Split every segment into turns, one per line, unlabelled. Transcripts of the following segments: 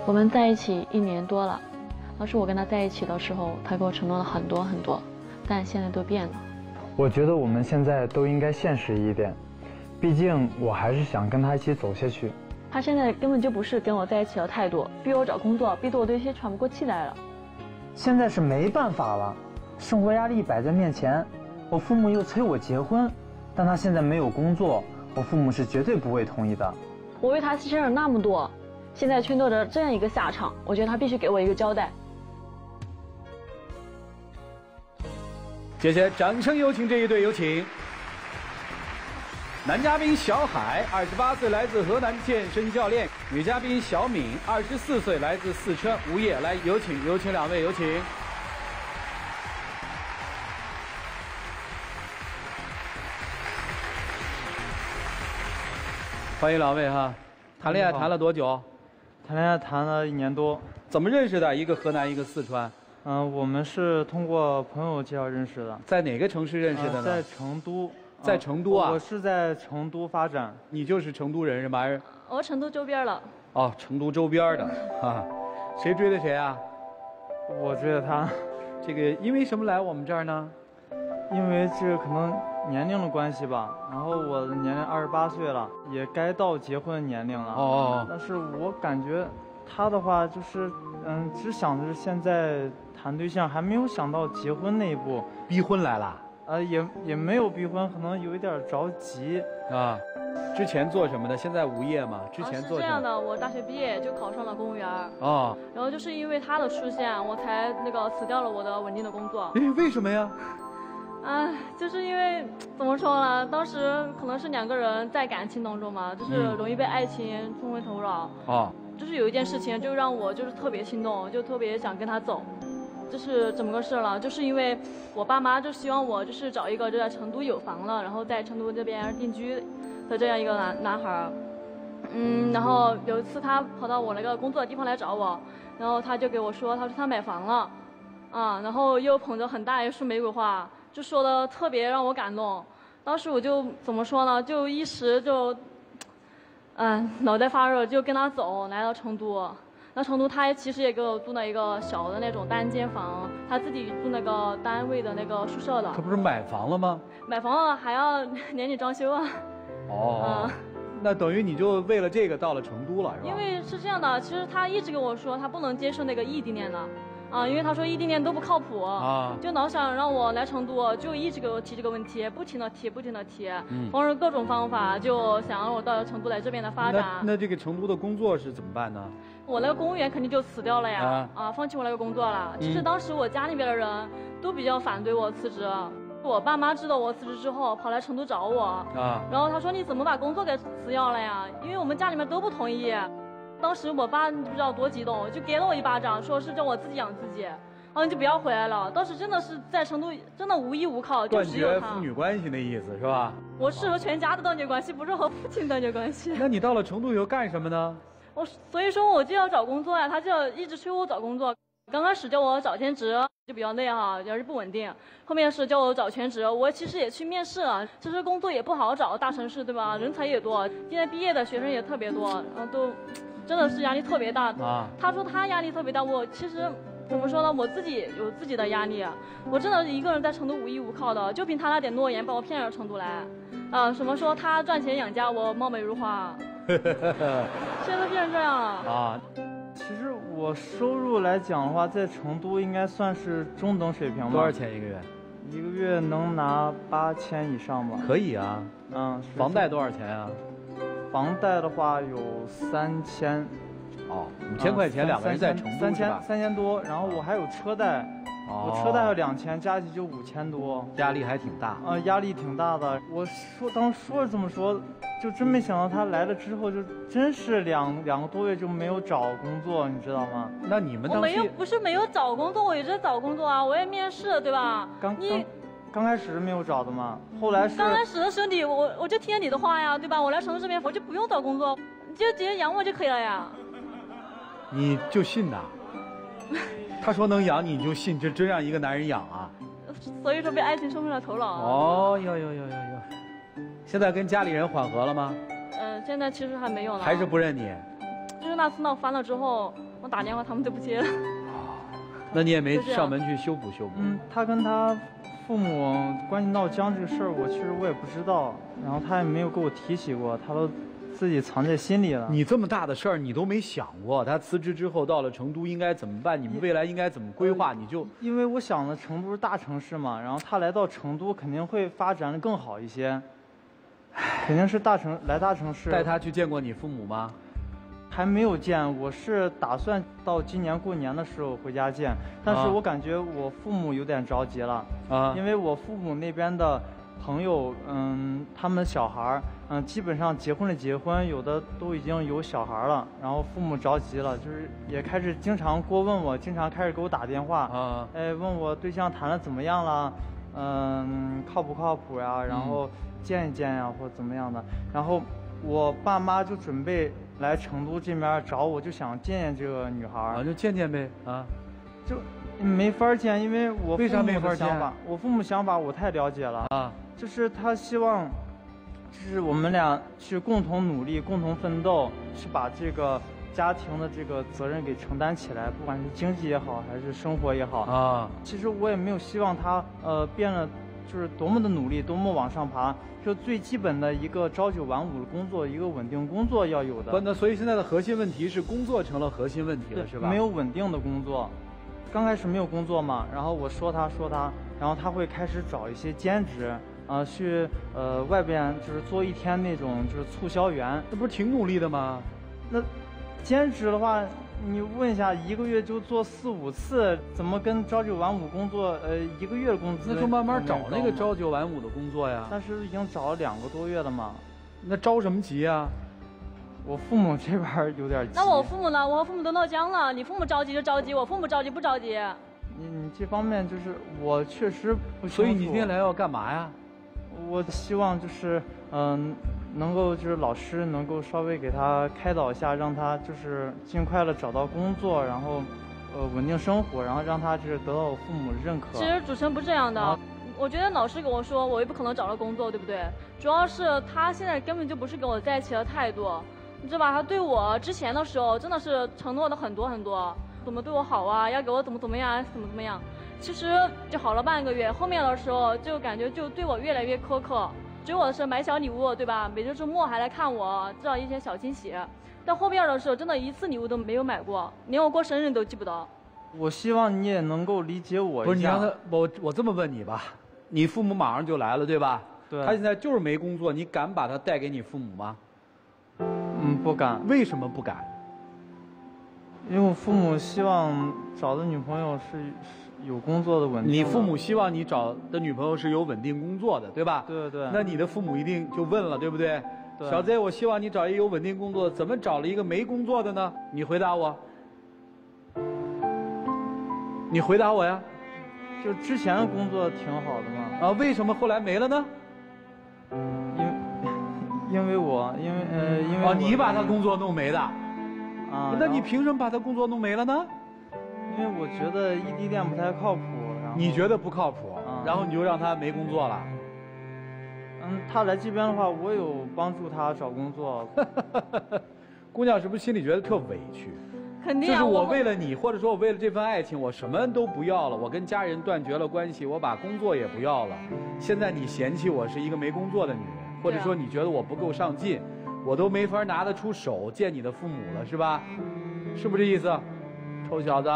我们在一起1年多了，当时我跟他在一起的时候，他给我承诺了很多很多，但现在都变了。
我觉得我们现在都应该现实一点，毕竟我还是想跟他一起走下去。
他现在根本就不是跟我在一起的态度，逼我找工作，逼得我都有些喘不过气来了。
现在是没办法了，生活压力摆在面前，我父母又催我结婚，但他现在没有工作，我父母是绝对不会同意的。
我为他牺牲了那么多，现在却落着这样一个下场，我觉得他必须给我一个交代。
接下来掌声有请这一对，有请男嘉宾小海，28岁，来自河南，健身教练；女嘉宾小敏，24岁，来自四川，无业。来，有请两位，有请。欢迎两位哈。谈恋爱谈了多久？
谈恋爱谈了1年多。
怎么认识的？一个河南，一个四川。
我们是通过朋友介绍认识的。
在哪个城市认识的呢？
在成都。
在成都啊？
我是在成都发展。
你就是成都人是吗？
我成都周边了。
哦，成都周边的，哈，谁追的谁啊？
我追的他。
这个因为什么来我们这儿呢？
因为这个可能年龄的关系吧。然后我的年龄28岁了，也该到结婚年龄了。
哦。
但是我感觉他的话就是，只想着现在谈对象，还没有想到结婚那一步。
逼婚来了？
也没有逼婚，可能有一点着急
啊。之前做什么的？现在无业嘛？之前做
是这样的，我大学毕业就考上了公务员。
啊。
然后就是因为他的出现，我才辞掉了我的稳定的工作。
为什么呀？
就是因为怎么说呢？当时可能是2个人在感情当中嘛，就是容易被爱情冲昏头脑。
啊。
就是有一件事情就让我就是特别心动，就特别想跟他走。就是怎么个事了？就是因为我爸妈就希望我就是找一个就在成都有房了，然后在成都这边定居的这样一个男孩。然后有一次他跑到我那个工作的地方来找我，然后他就给我说，他说他买房了，然后又捧着很大一束玫瑰花，就说的特别让我感动。当时我就怎么说呢？就一时就，脑袋发热，就跟他走来到成都。那成都他其实也给我租了一个小的那种单间房，他自己住那个单位的那个宿舍的。
他不是买房了吗？
买房了还要年底装修啊。
哦。那等于你就为了这个到了成都了，是吧？
因为是这样的，其实他一直跟我说他不能接受那个异地恋了。因为他说异地恋都不靠谱就老想让我来成都，就一直给我提这个问题，不停的提，方式各种方法，就想让我到成都来这边的发展。
那这个成都的工作是怎么办呢？
我那个公务员肯定就辞掉了呀，放弃我那个工作了。其实当时我家里边的人都比较反对我辞职，我爸妈知道我辞职之后，跑来成都找我然后他说你怎么把工作给辞掉了呀？因为我们家里面都不同意。当时我爸不知道多激动，就给了我一巴掌，说是叫我自己养自己，你就不要回来了。当时真的是在成都，真的无依无靠，就只有他。
断绝父女关系的意思是吧？
我是和全家的断绝关系，不是和父亲断绝关系。
那你到了成都以后干什么呢？
所以说我就要找工作呀，他就要一直催我找工作。刚开始叫我找兼职就比较累也是不稳定。后面是叫我找全职，我其实也去面试了，其实工作也不好找，大城市对吧？人才也多，现在毕业的学生也特别多，都真的是压力特别大他说他压力特别大，我其实怎么说呢？我自己有自己的压力，我真的一个人在成都无依无靠的，就凭他那点诺言把我骗到成都来，什么说他赚钱养家，我貌美如花，现在变成这样了
其实我收入来讲的话，在成都应该算是中等水平吧。
多少钱一个月
？1个月能拿8000以上吧。
可以啊。房贷多少钱啊？
房贷的话有3000。
5000块钱，2个人在成都是吧
？3000多，然后我还有车贷，我车贷有2000，加起就5000多，
压力还挺大。
压力挺大的。我当时说是这么说，就真没想到他来了之后，就真是两个多月就没有找工作，你知道吗？
那你们当时
不是没有找工作，我也在找工作我也面试，对吧？
刚开始没有找的嘛，后来是
刚开始的时候我就听你的话呀，对吧？我来成都这边我就不用找工作，你就直接养我就可以了呀。
你就信呐？他说能养你就信，这真让一个男人养啊？
所以说被爱情冲昏了头脑。
哟。现在跟家里人缓和了吗？
现在其实还没有呢。
还是不认你？
就是那次闹翻了之后， 我打电话他们都不接了。
那你也没上门去修补修补？
他跟他父母关系闹僵这个事儿，其实我也不知道，然后他也没有给我提起过，他都自己藏在心里了。
你这么大的事儿，你都没想过，他辞职之后到了成都应该怎么办？你们未来应该怎么规划？你就
因为我想的成都是大城市嘛，然后他来到成都肯定会发展的更好一些，肯定是大城市。
带他去见过你父母吗？
还没有见，我是打算到今年过年的时候回家见，但是我感觉我父母有点着急了啊，因为我父母那边的朋友，他们小孩基本上结婚的结婚，有的都已经有小孩了，然后父母着急了，就是也开始经常过问我，经常开始给我打电话啊，问我对象谈的怎么样了，靠不靠谱呀，然后见一见呀，或者怎么样的，然后我爸妈就准备来成都这边找我，就想见见这个女孩啊，
就见见呗啊，
就没法见，因为我
为啥没法见？
我父母想法我太了解了啊，就是他希望，就是我们俩去共同努力、共同奋斗，去把这个家庭的这个责任给承担起来，不管是经济也好，还是生活也好啊。其实我也没有希望他变了，就是多么的努力，多么往上爬。就最基本的一个朝九晚五的工作，一个稳定工作要有的。
那所以现在的核心问题是工作成了核心问题了，是吧？
没有稳定的工作，刚开始没有工作嘛，然后我说他，然后他会开始找一些兼职，去外边就是做一天那种就是促销员，
那不是挺努力的吗？
那兼职的话，你问一下，一个月就做4、5次，怎么跟朝九晚五工作1个月的工资？
那就慢慢找那个朝九晚五的工作呀。
但是已经找了2个多月了嘛。
那着什么急呀？
我父母这边有点急。
那我父母呢？我和父母都闹僵了。你父母着急就着急，我父母着急不着急？
你这方面就是我确实不清楚。
所以你今天来要干嘛呀？
我希望就是能够就是老师能够稍微给他开导一下，让他就是尽快的找到工作，然后稳定生活，然后让他就是得到我父母的认可。
其实主持人不是这样的，我觉得老师跟我说我也不可能找到工作，对不对？主要是他现在根本就不是跟我在一起的态度，你知道吧？他对我之前的时候真的是承诺的很多很多，怎么对我好啊，要给我怎么样，怎么样。其实就好了半个月，后面的时候就感觉就对我越来越苛刻。追我的是买小礼物，对吧？每周周末还来看我，制造一些小惊喜。到后边的时候，真的一次礼物都没有买过，连我过生日都记不得。
我希望你也能够理解我一下。
不是你让他，我这么问你吧，你父母马上就来了，对吧？
对。
他现在就是没工作，你敢把他带给你父母吗？
不敢。
为什么不敢？
因为我父母希望找的女朋友是有工作的稳定的。
你父母希望你找的女朋友是有稳定工作的，对吧？
对对。
那你的父母一定就问了，对不对？
对。
小 Z， 我希望你找一个有稳定工作的，怎么找了一个没工作的呢？你回答我。你回答我呀。
就之前的工作挺好的嘛。
为什么后来没了呢？
因为
你把他工作弄没的。那你凭什么把他工作弄没了呢？
因为我觉得异地恋不太靠谱。
你觉得不靠谱，然后你就让他没工作了。
他来这边的话，我有帮助他找工作。
姑娘是不是心里觉得特委屈？
肯定。
就是我为了你，或者说我为了这份爱情，我什么都不要了，我跟家人断绝了关系，我把工作也不要了。现在你嫌弃我是一个没工作的女人，或者说你觉得我不够上进，我都没法拿得出手见你的父母了，是吧？是不是这意思？臭小子！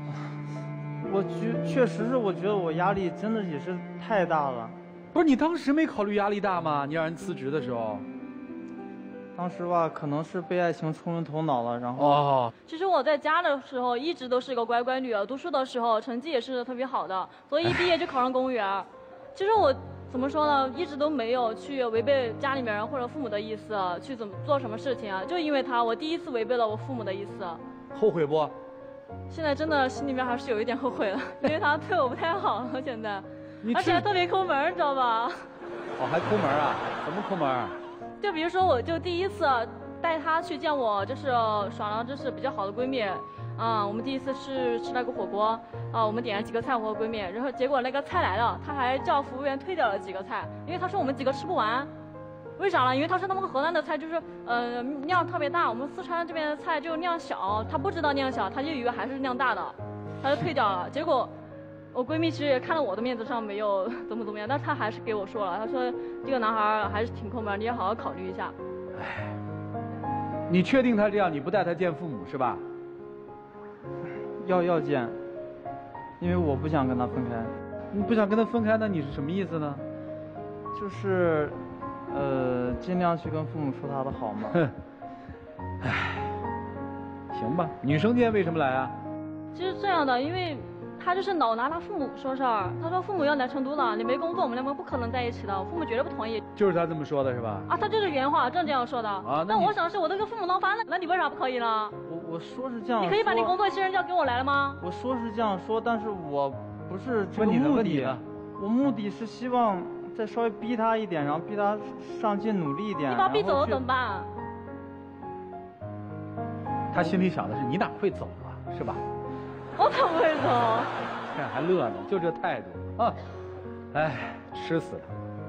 确实是，我觉得我压力真的也是太大了。
不是你当时没考虑压力大吗？你让人辞职的时候，
当时吧，可能是被爱情冲昏头脑了，然后。
其实我在家的时候一直都是个乖乖女，读书的时候成绩也是特别好的，所以一毕业就考上公务员。其实我怎么说呢，一直都没有去违背家里面人或者父母的意思，去怎么做什么事情啊？就因为他，我第一次违背了我父母的意思。
后悔不？
现在真的心里面还是有一点后悔了，因为他对我不太好了，现在，而且还特别抠门，你知道吧？
还抠门啊？怎么抠门？
就比如说，我就第一次带他去见我，就是耍了就是比较好的闺蜜，我们第一次是吃了个火锅，我们点了几个菜，我和闺蜜，然后结果那个菜来了，他还叫服务员退掉了几个菜，因为他说我们几个吃不完。 为啥呢？因为他说他们河南的菜就是量特别大，我们四川这边的菜就量小，他不知道量小，他就以为还是量大的，他就退掉了。结果我闺蜜其实也看到我的面子上没有怎么样，但是她还是给我说了，她说这个男孩还是挺抠门，你要好好考虑一下。
哎，你确定他这样，你不带他见父母是吧？
要见，因为我不想跟他分开。
你不想跟他分开，那你是什么意思呢？
就是，尽量去跟父母说他的好嘛。
唉，行吧。女生今天为什么来啊？
其实这样的，因为他就是老拿他父母说事儿。他说父母要来成都了，你没工作，我们两个不可能在一起的，我父母绝对不同意。
就是他这么说的是吧？
啊，他就是原话，正这样说的。
啊，
但我想是我都跟父母闹翻了，那你为啥不可以呢？
我说是这样说。
你可以把你工作信任交给我来了吗？
我说是这样说，但是我不是这个目的。我目的是希望再稍微逼他一点，然后逼他上进努力一点。
你把我逼走了怎么办？
他心里想的是你哪会走啊，是吧？
我怎么会走？
看还乐呢，就这态度啊！哎，吃死他！